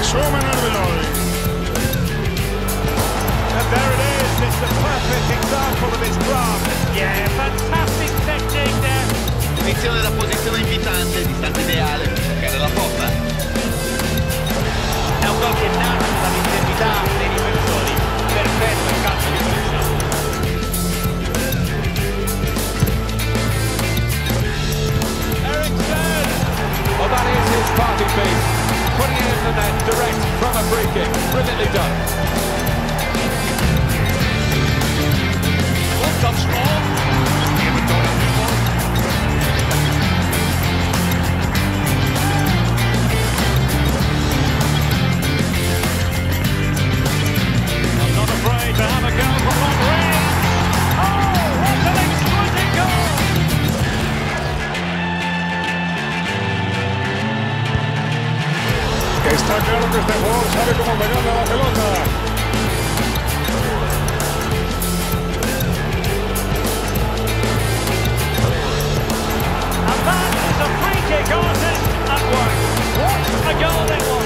Koeman erbij. And there it is, it's a perfect example of his craft. Yeah, fantastic technique there. Posizione da posizione invitante, distanza ideale, cercare la porta. È un gol che nasce dall'intensità dei difensori. Perfetto il calcio di punizione. Eriksen! Well, that is his party piece. Putting it in the net direct from a free kick. Brilliantly done. Up strong. I'm not afraid to have a go from Henry. Oh, what an exquisite goal! Que está claro que este jugador sabe cómo pegarle a la pelota. And that is a free kick artist at work. What a goal it was!